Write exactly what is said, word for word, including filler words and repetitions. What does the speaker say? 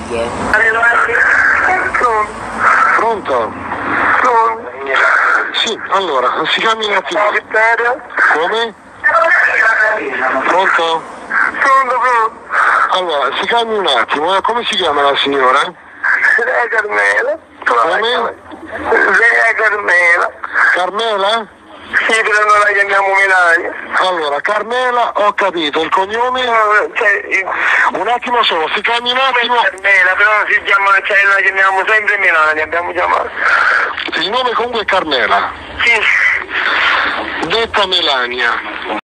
famiglie. Pronto? Sì, allora, si chiami un attimo. Come? Pronto? Allora, si calmi un attimo, eh. Come si chiama la signora? Lea Carmela. Come? Lea Carmela. Carmela? Sì, però non la chiamiamo Melania. Allora, Carmela, ho capito, il cognome? Cioè, Un attimo solo, si calmi un attimo. Carmela, però si chiama, cioè la chiamiamo sempre Melania, abbiamo chiamato. Il nome comunque è Carmela. Sì. Detta Melania.